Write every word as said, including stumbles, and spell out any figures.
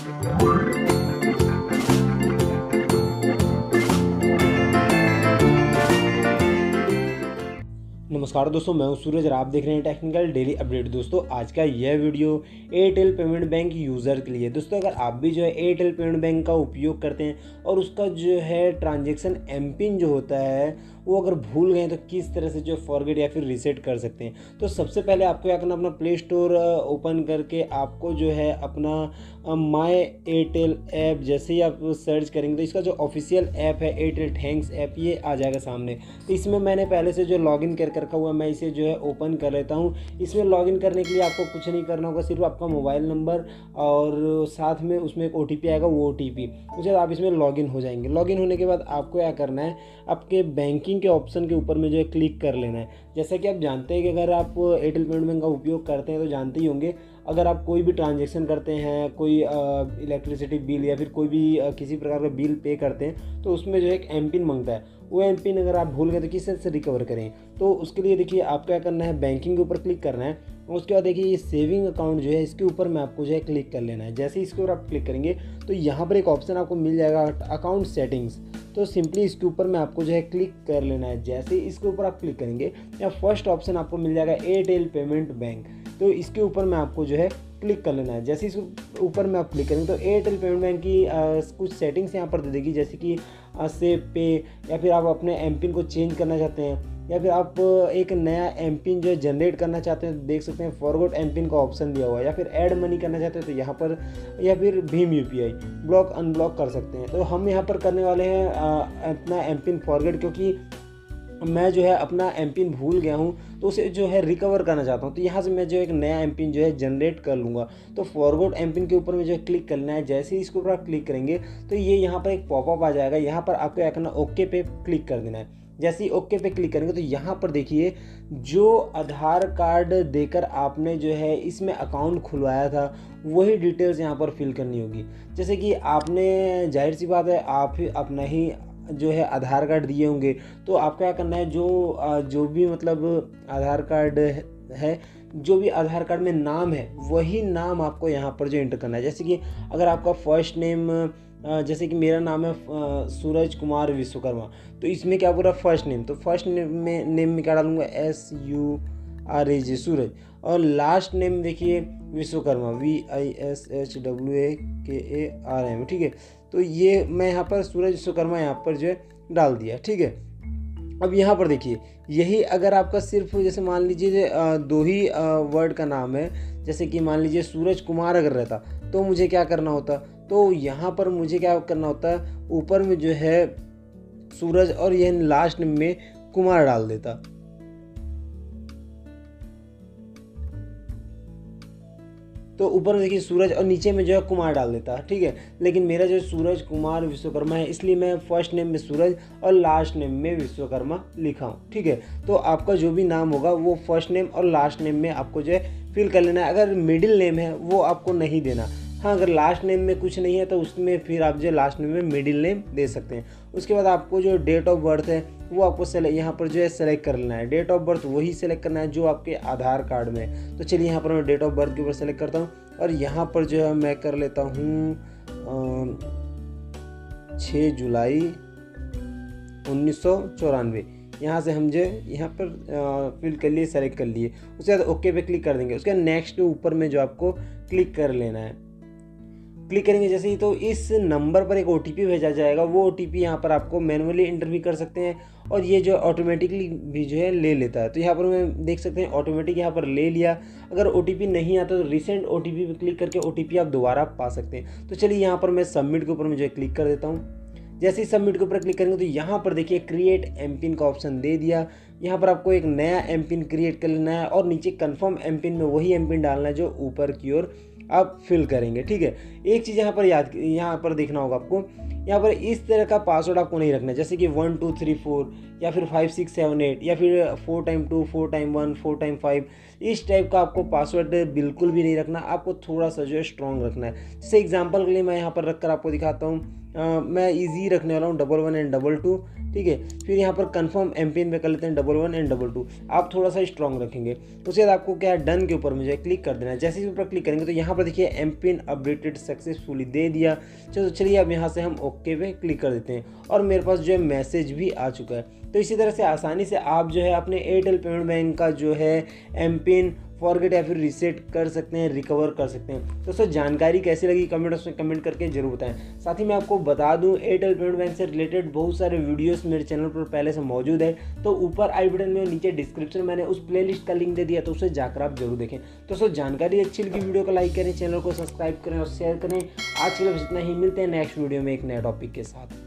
नमस्कार दोस्तों, मैं हूं सूरज और आप देख रहे हैं टेक्निकल डेली अपडेट। दोस्तों आज का यह video Airtel payment bank user के लिए। दोस्तों अगर आप भी जो है एयरटेल पेमेंट बैंक का उपयोग करते हैं और उसका जो है ट्रांजैक्शन एम पिन जो होता है वो अगर भूल गए तो किस तरह से जो फॉरगेट या फिर रीसेट कर सकते हैं। तो सबसे पहले आपको क्या करना, अपना प्ले स्टोर ओपन करके आपको जो है अपना माय एयरटेल ऐप जैसे ही आप सर्च करेंगे तो इसका जो ऑफिशियल ऐप है एयरटेल थैंक्स ऐप ये आ जाएगा सामने। तो इसमें मैंने पहले से जो लॉगिन कर रखा हुआ है मैं इसे जो है ओपन कर लेता हूँ। इसमें लॉगिन करने के लिए आपको कुछ नहीं करना होगा, सिर्फ आपका मोबाइल नंबर और साथ में उसमें एक ओ टी पी आएगा, वो ओ टी पी उसके बाद आप इसमें लॉगिन हो जाएंगे। लॉगिन होने के बाद आपको क्या करना है, आपके बैंकिंग के ऑप्शन के ऊपर में जो है क्लिक कर लेना है। जैसा कि आप जानते हैं कि अगर आप एयरटेल पेमेंट बैंक का उपयोग करते हैं तो जानते ही होंगे, अगर आप कोई भी ट्रांजैक्शन करते हैं, कोई इलेक्ट्रिसिटी बिल या फिर कोई भी आ, किसी प्रकार का बिल पे करते हैं तो उसमें जो है एक एम पिन मांगता है। वो एम पिन अगर आप भूल गए तो किस तरह से रिकवर करें, तो उसके लिए देखिए आपको क्या करना है, बैंकिंग के ऊपर क्लिक करना है। उसके बाद देखिए ये सेविंग अकाउंट जो है इसके ऊपर में आपको जो है क्लिक कर लेना है। जैसे इसके ऊपर आप क्लिक करेंगे तो यहाँ पर एक ऑप्शन आपको मिल जाएगा अकाउंट सेटिंग्स, तो सिंपली इसके ऊपर में आपको जो है क्लिक कर लेना है। जैसे इसके ऊपर आप क्लिक करेंगे या फर्स्ट ऑप्शन आपको मिल जाएगा एयरटेल पेमेंट बैंक, तो इसके ऊपर में आपको जो है क्लिक कर लेना है। जैसे इस ऊपर में आप क्लिक करेंगे तो एयरटेल पेमेंट बैंक की आ, कुछ सेटिंग्स यहाँ पर दे देगी, जैसे कि सेव पे, या फिर आप अपने एम पिन को चेंज करना चाहते हैं या फिर आप एक नया एम पिन जो है जनरेट करना चाहते हैं तो देख सकते हैं फॉरगॉट एम पिन का ऑप्शन दिया हुआ है, या फिर ऐड मनी करना चाहते हैं तो यहाँ पर, या फिर भीम U P I block unblock कर सकते हैं। तो हम यहाँ पर करने वाले हैं अपना एम पिन फॉरगेट, क्योंकि मैं जो है अपना एम पिन भूल गया हूँ तो उसे जो है रिकवर करना चाहता हूँ। तो यहाँ से मैं जो एक नया एम पिन जो है जनरेट कर लूँगा। तो फॉरगॉट एम पिन के ऊपर में जो है क्लिक करना है। जैसे ही इसके ऊपर आप क्लिक करेंगे तो ये यहाँ पर एक पॉपअप आ जाएगा, यहाँ पर आपको क्या करना, ओके पे क्लिक कर देना है। जैसे ही ओके पे क्लिक करेंगे तो यहाँ पर देखिए जो आधार कार्ड देकर आपने जो है इसमें अकाउंट खुलवाया था वही डिटेल्स यहाँ पर फिल करनी होगी। जैसे कि आपने, जाहिर सी बात है, आप ही अपना ही जो है आधार कार्ड दिए होंगे, तो आपको क्या करना है, जो जो भी मतलब आधार कार्ड है, जो भी आधार कार्ड में नाम है वही नाम आपको यहाँ पर जो एंटर करना है। जैसे कि अगर आपका फर्स्ट नेम, जैसे कि मेरा नाम है सूरज कुमार विश्वकर्मा, तो इसमें क्या पूरा फर्स्ट नेम, तो फर्स्ट नेम में नेम में क्या डालूंगा, S U R A J Suraj, और लास्ट नेम देखिए Vishwakarma, V I S H W A K A R M, ठीक है। तो ये मैं यहाँ पर सूरज विश्वकर्मा यहाँ पर जो है डाल दिया, ठीक है। अब यहाँ पर देखिए यही अगर आपका सिर्फ जैसे मान लीजिए दो ही वर्ड का नाम है, जैसे कि मान लीजिए सूरज कुमार अगर रहता तो मुझे क्या करना होता, तो यहाँ पर मुझे क्या करना होता है, ऊपर में जो है सूरज और यह लास्ट में कुमार डाल देता। तो ऊपर में देखिए सूरज और नीचे में जो है कुमार डाल देता, ठीक है। लेकिन मेरा जो सूरज कुमार विश्वकर्मा है, इसलिए मैं फर्स्ट नेम में सूरज और लास्ट नेम में विश्वकर्मा लिखा हूँ, ठीक है। तो आपका जो भी नाम होगा वो फर्स्ट नेम और लास्ट नेम में आपको जो है फिल कर लेना है। अगर मिडिल नेम है वो आपको नहीं देना। हाँ, अगर लास्ट नेम में कुछ नहीं है तो उसमें फिर आप जो लास्ट नेम में मिडिल नेम दे सकते हैं। उसके बाद आपको जो डेट ऑफ बर्थ है वो आपको सेलेक्ट यहाँ पर जो है सेलेक्ट कर लेना है। डेट ऑफ बर्थ वही सेलेक्ट करना है जो आपके आधार कार्ड में है। तो चलिए यहाँ पर मैं डेट ऑफ बर्थ के ऊपर सेलेक्ट करता हूँ और यहाँ पर जो है मैं कर लेता हूँ छः जुलाई उन्नीस सौ चौरानवे। यहाँ से हम जो यहाँ पर फिल कर लिए, सेलेक्ट कर लिए। उसके बाद ओके पे क्लिक कर देंगे। उसके बाद नेक्स्ट के ऊपर में जो आपको क्लिक कर लेना है। क्लिक करेंगे जैसे ही तो इस नंबर पर एक ओ टी पी भेजा जाएगा। वो ओ टी पी यहाँ पर आपको मैनुअली एंटर भी कर सकते हैं और ये जो ऑटोमेटिकली भी जो है ले लेता है। तो यहाँ पर मैं देख सकते हैं ऑटोमेटिक यहाँ पर ले लिया। अगर ओ टी पी नहीं आता तो रिसेंट ओ टी पी पर क्लिक करके ओ टी पी आप दोबारा पा सकते हैं। तो चलिए यहाँ पर मैं सबमिट के ऊपर में जो है क्लिक कर देता हूँ। जैसे ही सबमिट के ऊपर क्लिक करेंगे तो यहाँ पर देखिए क्रिएट एम पिन का ऑप्शन दे दिया। यहाँ पर आपको एक नया एम पिन क्रिएट कर लेना है और नीचे कंफर्म एम पिन में वही एम पिन डालना है जो ऊपर की ओर आप फिल करेंगे, ठीक है। एक चीज़ यहाँ पर याद यहाँ पर देखना होगा आपको, यहाँ पर इस तरह का पासवर्ड आपको नहीं रखना है, जैसे कि वन टू थ्री फोर या फिर फाइव सिक्स सेवन एट या फिर four time two four time one four time five, इस टाइप का आपको पासवर्ड बिल्कुल भी नहीं रखना। आपको थोड़ा सा जो है स्ट्रॉन्ग रखना है। जैसे एग्जांपल के लिए मैं यहाँ पर रख कर आपको दिखाता हूँ। Uh, मैं इजी रखने वाला हूँ double one and double two, ठीक है। फिर यहाँ पर कंफर्म एम पिन में कर लेते हैं double one and double two. आप थोड़ा सा स्ट्रॉन्ग रखेंगे। उसके बाद आपको क्या है, डन के ऊपर मुझे क्लिक कर देना है। जैसे इस ऊपर क्लिक करेंगे तो यहाँ पर देखिए एम पिन अपडेटेड सक्सेसफुली दे दिया। चलो चलिए अब यहाँ से हम ओके पे क्लिक कर देते हैं और मेरे पास जो है मैसेज भी आ चुका है। तो इसी तरह से आसानी से आप जो है अपने एयरटेल पेमेंट बैंक का जो है एम पिन फॉरगेट या फिर रीसेट कर सकते हैं, रिकवर कर सकते हैं। दोस्तों जानकारी कैसी लगी कमेंट बॉक्स में कमेंट करके जरूर बताएं। साथ ही मैं आपको बता दूं एयरटेल पेमेंट बैंक से रिलेटेड बहुत सारे वीडियोस मेरे चैनल पर पहले से मौजूद है। तो ऊपर आई बटन में नीचे डिस्क्रिप्शन में मैंने उस प्लेलिस्ट का लिंक दे दिया, तो उसे जाकर आप जरूर देखें। दोस्तों जानकारी अच्छी लगी वीडियो को लाइक करें, चैनल को सब्सक्राइब करें और शेयर करें। आज के लिए बस इतना ही, मिलते हैं नेक्स्ट वीडियो में एक नए टॉपिक के साथ।